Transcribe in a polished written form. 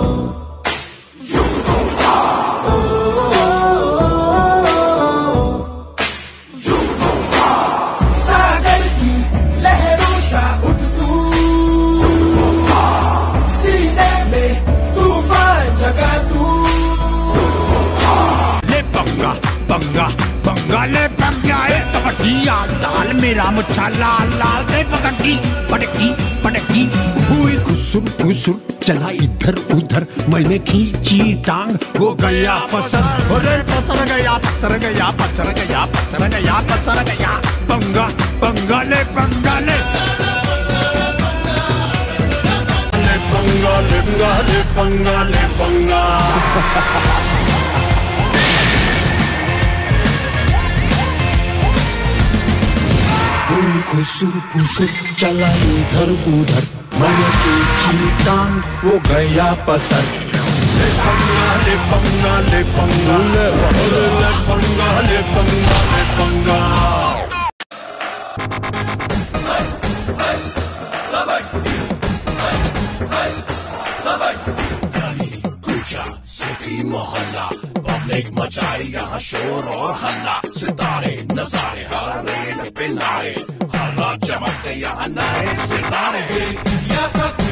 लाल मेरा मुच्छा लाल लाल से पकड़ती पटकी पटकी हुई घुसुर घुसुर चला इधर उधर मैंने खींची टांग वो गया पसर पसर गया पसर गया पसर गया पसर गया पसर गया पंगा पंगा ले पंगा ले पंगा ले पंगा ले पंगा ले पंगा खुसुर खुसुर चला इधर उधर मैंने खींची टांग वो गया पसर ले पंगा ले पंगा ले पंगा ले पंगा ले पंगा ले पंगा सिटी मोहल्ला पब्लिक मचाई यहाँ शोर और हल्ला सितारे नजारे हर रेड पे नारे हर रात चमकते यहाँ नए सितारे